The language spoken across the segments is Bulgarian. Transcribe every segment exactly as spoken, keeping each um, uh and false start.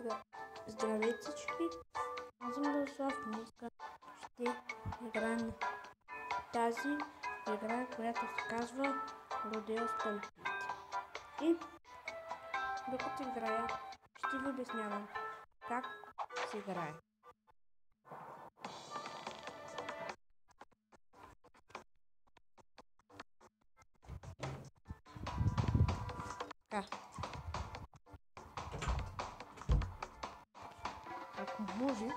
Здра... Здравейте всички! Аз съм Дълслав. Днес ще играем тази игра, която се казва Rodeo Stampete. И докато играя, ще ви обяснявам как се играе. Така. Ако може,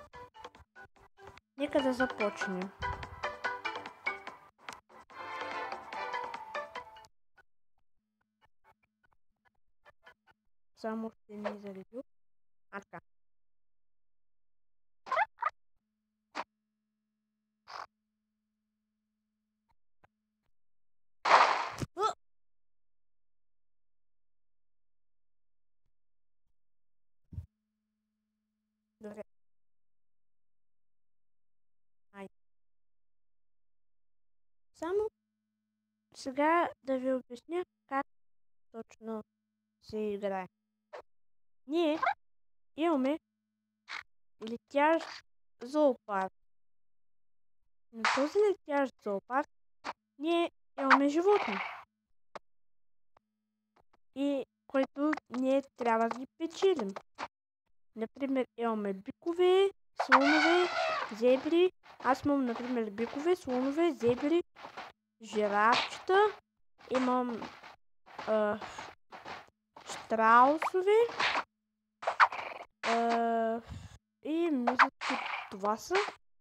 нека да започнем. Само ще ми заредил. А така. Добре. Ай. Само сега да ви обясня как точно се играе. Ние имаме летящ зоопарк. На този летящ зоопарк ние имаме животни. И които ние трябва да ги печелим. Например, имаме бикове, слонове, зебри. Аз имам, например, бикове, слонове, зебри, жирафчета. Имам а, щраусове. А, и мисля, че това са.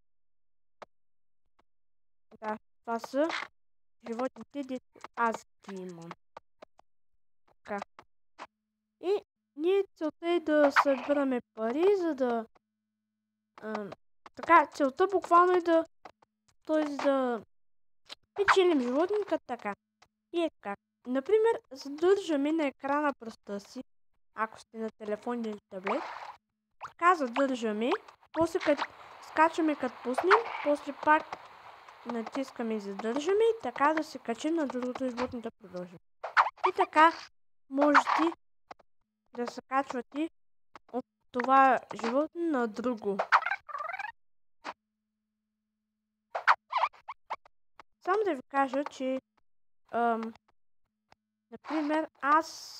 Да, това са животните, дето аз ги имам. Така. И ние целта е да събираме пари, за да... А, така, целта буквално е да... т.е. да печелим животника така. И е как. Например, задържаме на екрана пръста си, ако сте на телефон или таблет. Така задържаме, после като скачаме като пуснем, после пак натискаме и задържаме, така да се качим на другото животно да продължим. И така можете да се качвате от това животно на друго. Само да ви кажа, че ам, например, аз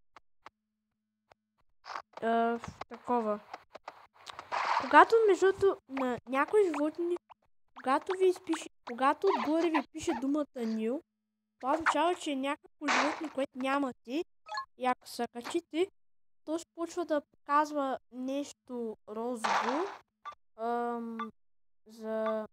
а, такова. Когато между на някои животни, когато ви изпише, когато отгоре ви пише думата Нил, това означава, че е някакво животно, което нямате, и ако се качите, то ще почва да показва нещо розово ам, за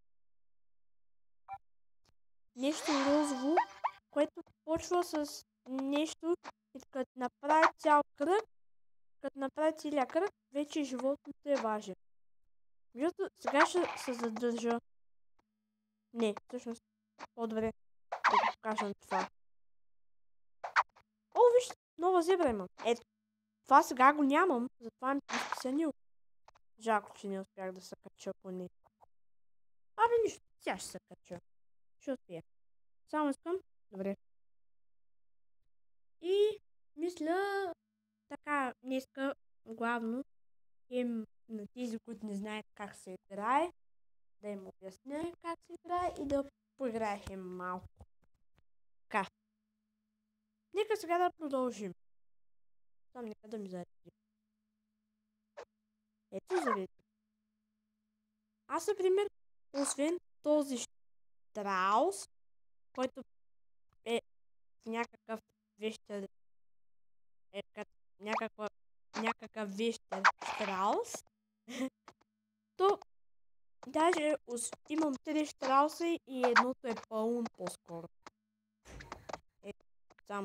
нещо розово, което почва с нещо и като направи цял кръг, като направи целия кръг, вече животното е важен. Защото сега ще се задържа. Не, всъщност по-добре да го покажем това. О, виж, нова зебра имам. Ето, това сега го нямам, затова ми пише Нил. Жалко, че не успях да се кача по нея. Абе нищо, сега ще се кача. Ще успея. Само искам. Добре. И мисля така, днеска главно им на тези, които не знаят как се играе, да им обясня как се играе и да поиграем малко. Така. Нека сега да продължим. Там нека да ми зареди. Ето зареди. Аз, например, освен този щраус, който е някакъв вещер, е като някаква, някакъв вещер щраус, то даже имам три щрауса и едното е пълно по-скоро. Е, само.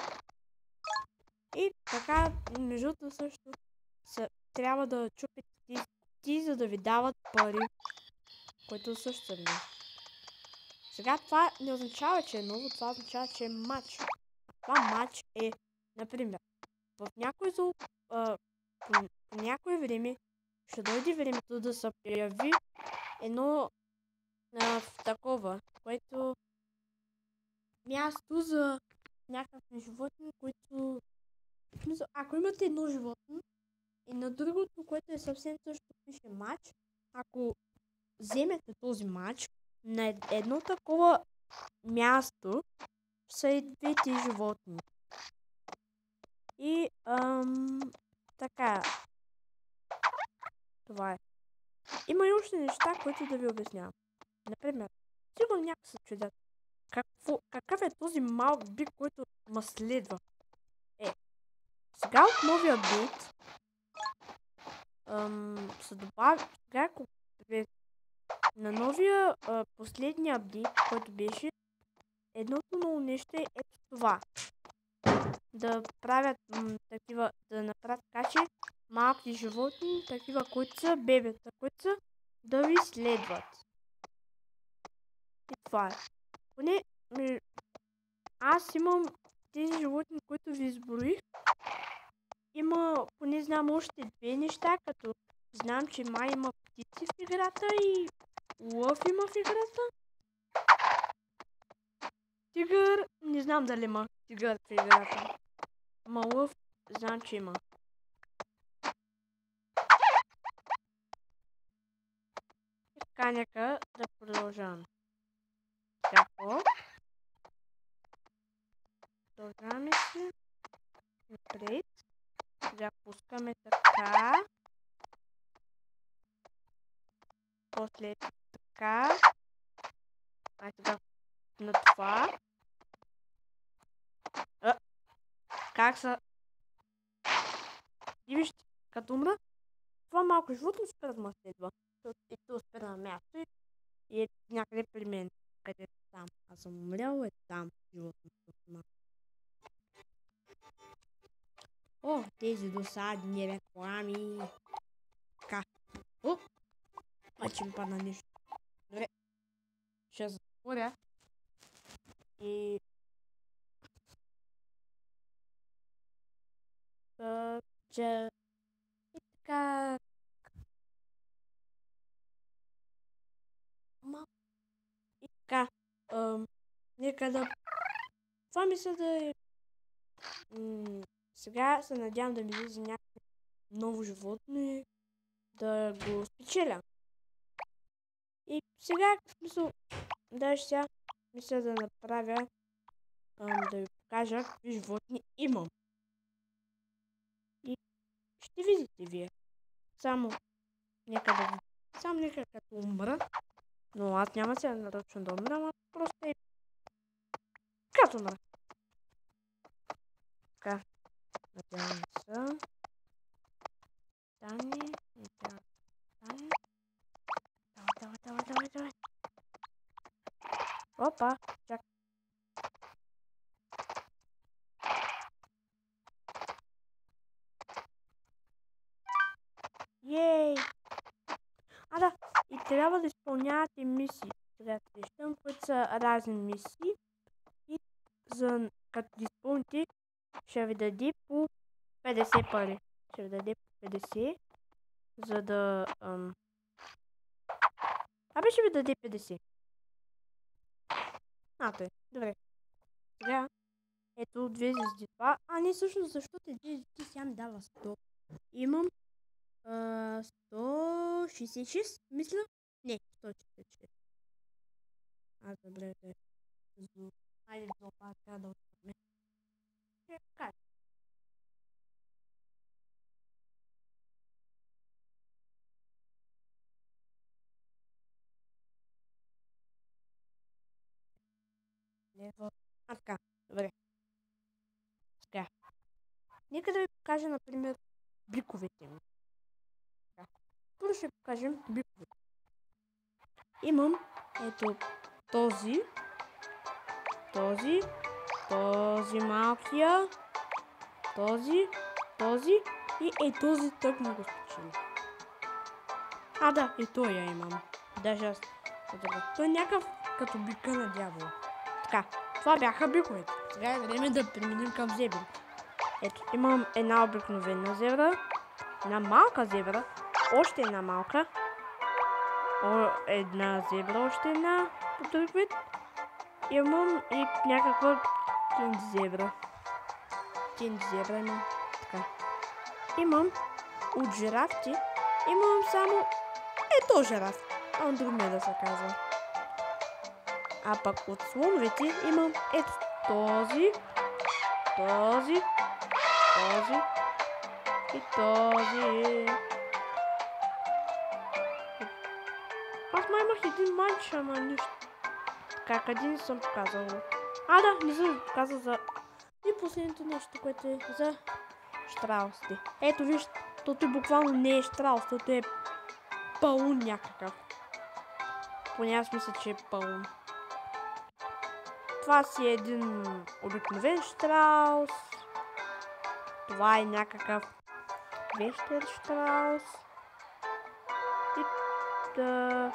И така, между също са, трябва да чупите ти, ти, за да ви дават пари, което също са много. Сега това не означава, че е ново, това означава, че е матч. Това матч е, например, в някой зал, а, по, по някое време ще дойде времето да се появи едно а, в такова, което място за някакви животни, които... Ако имате едно животно И на другото, което е съвсем също, пише матч. Ако вземете този матч, на едно такова място са и двете животни. И ам, така. Това е. Има и още неща, които да ви обяснявам. Например, сигурно някак се чудят. Какво, какъв е този малък бик, който ме следва? Е, сега от новия апдейт ам, се добави, сега на новия а, последния апдейт, който беше, едното много нещо е ето това. Да правят м, такива, да направят така, че малки животни, такива, които са бебета, които са да ви следват. И това е. Поне аз имам тези животни, които ви изброих. Има, поне знам още две неща, като знам, че май има птици в играта и лъв има в играта. Тигър, не знам дали има тигър в играта. Ма лъв, знам, че има. Така, нека да продължаваме. Какво? Продължаваме си напред. Сега пускаме така. После така. А сега на това. А, как са? И вижте, като умра, това малко животно спира да ме следва. И то спира на място и, и е някъде при мен. Къде е там? Аз съм умрял, е там животното. О, тези досадни реклами. Така. О! Маче ми падна нещо. Добре. Ще затворя. И... Та, че... И така... Ма... И така... Ам... Нека да... Това мисля да е... М- сега се надявам да ми излезе някакво ново животно и да го спечеля. И сега, в смисъл, даже сега мисля да направя, ам, да ви покажа какви животни имам. И ще видите вие. Само нека да ви... Само нека като умра. Но аз няма сега наръчно да умра, ама просто е... Като умра. Така. Надявам се. Стане. Надявам се. Стане. Давай, давай, давай, давай, давай. Опа, чак. Ей! А да, и трябва да изпълнявате мисии. Сега срещам, които са разни мисии. И за като ги изпълните, ще ви даде по петдесет пари. Ще ви даде по петдесет, за да... Ам... Абе ще ви даде петдесет. А, тъй. Добре. Сега, ето две звезди това. А не всъщност, защото две звезди сега ми дава сто. Имам а, сто шейсет и шест, мисля. Не, сто шейсет и шест. А, добре, да е. Айде, злопа, трябва да отпадне. Как? А, така, добре. Сега. Нека да ви покажа, например, биковете ми. Така. Първо ще покажем биковете. Имам, ето, този, този, този малкия, този, този и е този тък му го спечели. А да, и той я имам. Даже аз. Той е някакъв като бика на дявола. Така, това бяха биковете. Сега е време да преминем към зебри. Ето, имам една обикновена зебра, една малка зебра, още една малка, о, една зебра, още една по друг вид. Имам и някаква кинд зебра. Кинд зебра имам. Така. Имам от жирафите имам само ето жираф. Он друг ме да се казва. А пък от слоновете имам ето този, този, този и този. Аз май имах един манч, ама нищо. Как един съм показал. А, да, не съм казал за... И последното нещо, което е за щраусите. Ето виж, тото буквално не е штраус, тото е пълн някакъв. Поне аз мисля, че е пълн. Това си е един обикновен штраус. Това е някакъв вещер штраус. И да...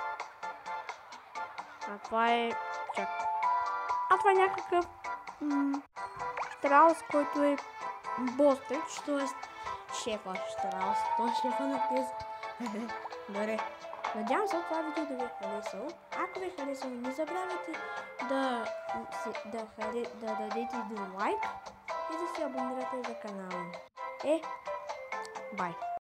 А това е... Чак. А това е някакъв... штраус, който е бостъч, т.е. шефа штраус. Той е шефа на тези. Добре. Надявам се това видео да ви е харесало. Ако ви е харесало, не забравяйте да, да, да дадете един лайк и да се абонирате за канала. Е, бай!